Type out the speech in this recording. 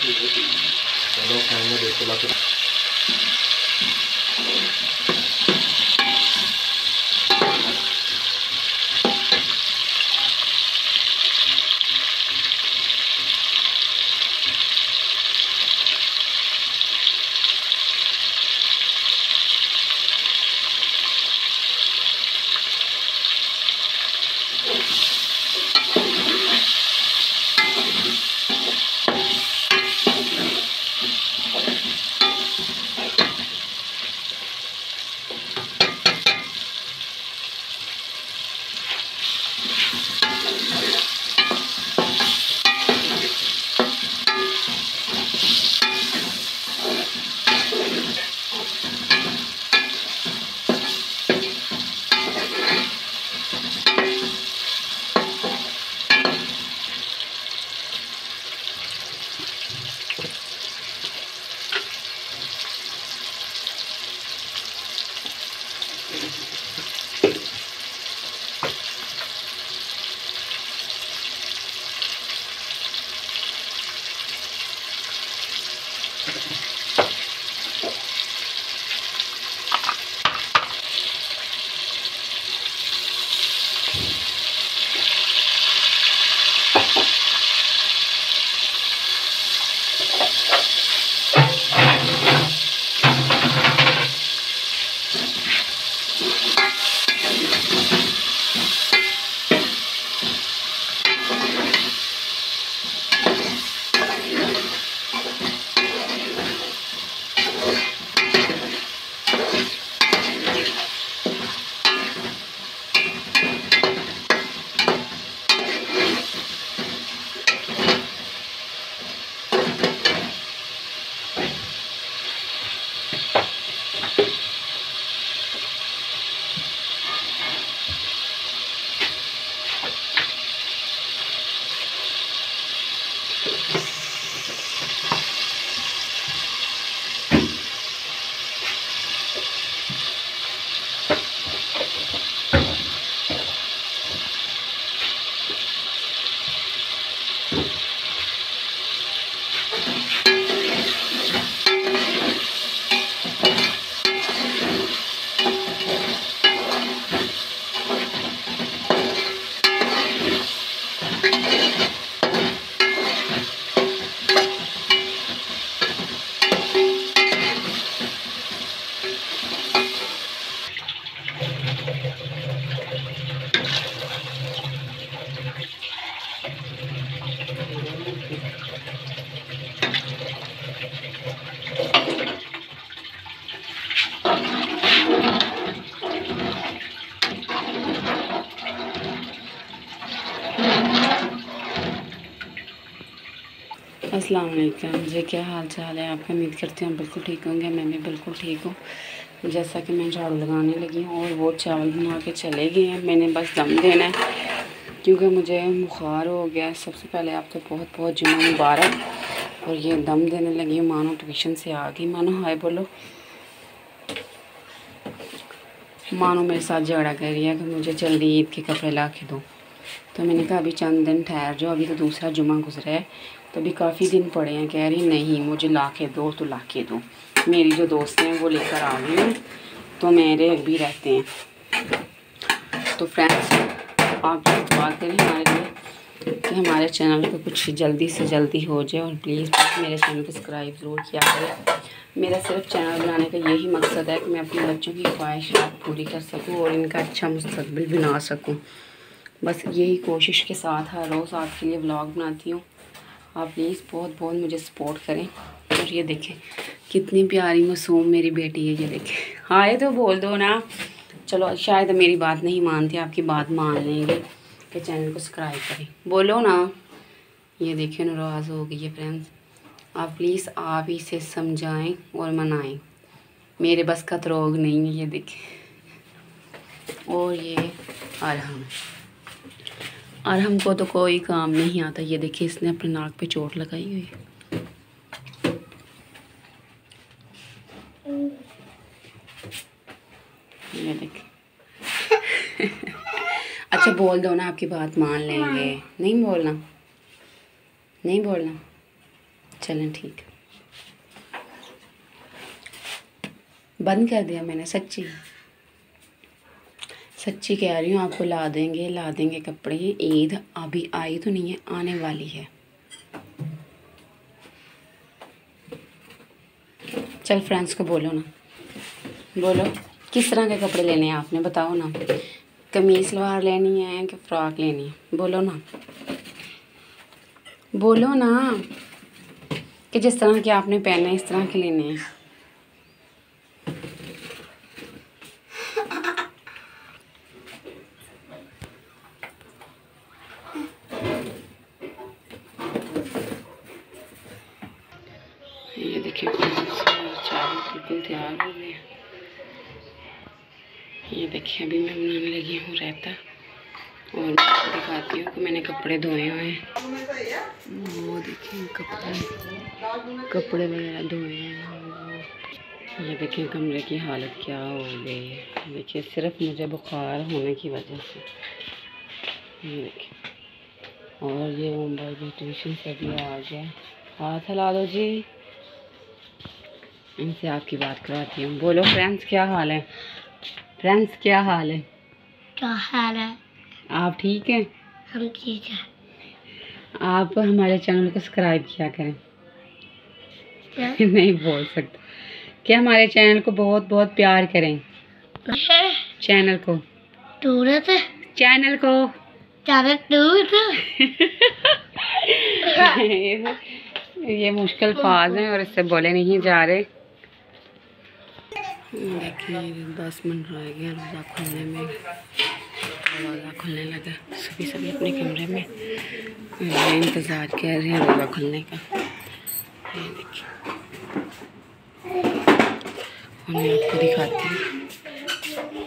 चलो खाएंगे, देखो ला फिर। अस्सलाम वालेकुम जी, क्या हाल चाल है आपका। उम्मीद करती हूँ बिल्कुल ठीक होंगे। मैं भी बिल्कुल ठीक हूँ। जैसा कि मैं झाड़ू लगाने लगी हूँ और वो चावल बना के चले गए हैं। मैंने बस दम देना है क्योंकि मुझे बुखार हो गया। सबसे पहले आपको बहुत बहुत जुम्मा मुबारक। और ये दम देने लगी हूँ। मानो ट्यूशन से आ गई। मानो हाय बोलो। मानो मेरे साथ झगड़ा कर रही है कि मुझे जल्दी ईद के कपड़े ला के दो। तो मैंने कहा अभी चंद दिन ठहर जाओ, अभी तो दूसरा जुम्मा गुजरा है, तो अभी काफ़ी दिन पड़े हैं। कह रही नहीं मुझे ला के दो तो ला के दो। मेरी जो दोस्त हैं वो लेकर आ गई हैं, तो मेरे भी रहते हैं। तो फ्रेंड्स आप दुआ करें हमारे लिए कि हमारे चैनल को कुछ जल्दी से जल्दी हो जाए। और प्लीज़ मेरे चैनल को सब्सक्राइब ज़रूर किया करें। मेरा सिर्फ चैनल बनाने का यही मकसद है कि मैं अपने बच्चों की ख्वाहिशात पूरी कर सकूँ और इनका अच्छा मुस्तकबिल बना सकूँ। बस यही कोशिश के साथ हर रोज़ आपके लिए व्लॉग बनाती हूँ। आप प्लीज़ बहुत बहुत मुझे सपोर्ट करें। और ये देखें कितनी प्यारी मासूम मेरी बेटी है। ये देखें हाय तो बोल दो ना। चलो शायद मेरी बात नहीं मानती, आपकी बात मान लेंगे कि चैनल को सब्सक्राइब करें। बोलो ना। ये देखें नाराज़ हो गई है फ्रेंड्स। आप प्लीज़ आप ही इसे समझाएं और मनाएं। मेरे बस का तो रोग नहीं है। ये देखें। और ये अरहम को तो कोई काम नहीं आता। ये देखिए इसने अपने नाक पे चोट लगाई हुई है। ये देखिए। अच्छा बोल दो ना, आपकी बात मान लेंगे। नहीं बोलना, नहीं बोलना। चलें ठीक, बंद कर दिया मैंने। सच्ची सच्ची कह रही हूँ, आपको ला देंगे कपड़े। ईद अभी आई तो नहीं है, आने वाली है। चल फ्रेंड्स को बोलो ना, बोलो किस तरह के कपड़े लेने हैं आपने, बताओ ना। कमीज सलवार लेनी है कि फ्रॉक लेनी है, बोलो ना, बोलो ना कि जिस तरह के आपने पहने इस तरह के लेने हैं। ये देखिए चावल बिल्कुल तैयार हो गए। ये देखिए अभी मैं बनाने लगी हूँ रायता, और दिखाती हूँ कि मैंने कपड़े धोए हुए हैं। वो देखिए कपड़े वगैरह धोए हैं। ये देखिए कमरे की हालत क्या हो गई है। देखिए सिर्फ मुझे बुखार होने की वजह से। ये देखिए, और ये मुंबई भी ट्यूशन से भी आ गया। हाथ हिला दो जी, इनसे आपकी बात करवाती हूँ। बोलो फ्रेंड्स क्या हाल है, फ्रेंड्स क्या हाल है? क्या हाल है? आप ठीक हैं? हम ठीक है। आप हमारे चैनल को सब्सक्राइब किया करें। क्या? नहीं बोल सकता। क्या हमारे चैनल को बहुत बहुत प्यार करें। चैनल को चैनल को ये मुश्किल फाज हैं और इससे बोले नहीं जा रहे। देखिए 10 मिनट रह गए रोज़ा खुलने में। रोज़ा खुलने लगा, सभी अपने कमरे में इंतज़ार कर रहे हैं रोज़ा खुलने का। ये देखिए, और मैं आपको दिखाती हूँ।